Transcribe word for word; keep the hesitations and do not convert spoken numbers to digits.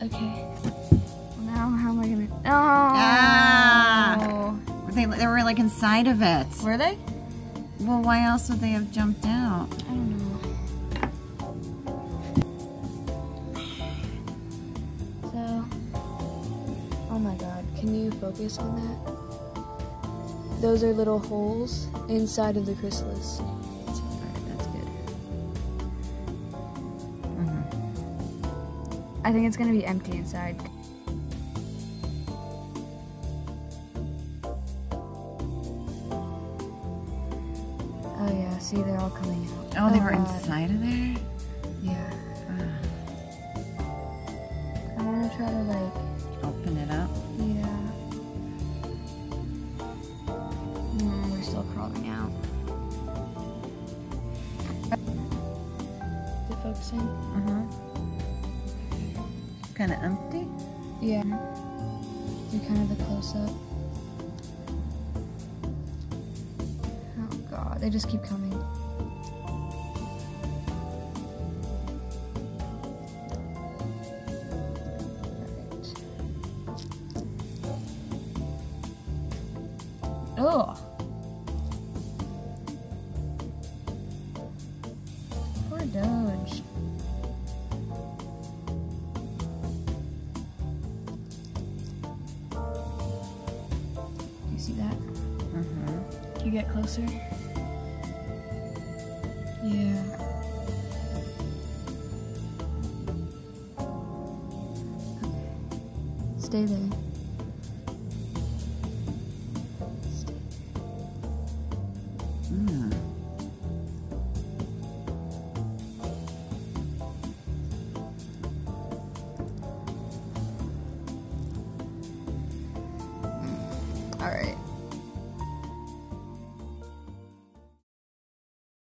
Okay. Well, now how am I gonna? Oh. Ah! They they were like inside of it. Were they? Well, why else would they have jumped out? I don't know. So, oh my God, can you focus on that? Those are little holes inside of the chrysalis. Alright, that's good. Mm-hmm. I think it's gonna be empty inside. Oh yeah, see, they're all coming out. Oh, they were God. inside of there? Yeah. Uh, I wanna try to like... open it up. Yeah. Mm, we're still crawling out. Is it focusing? Mm-hmm. Kind of empty? Yeah. Do kind of a close-up. Oh God, they just keep coming. Ugh. Poor Doge. Do you see that? Mm-hmm. Can you get closer? Yeah. Okay. Stay there. Mm. All right.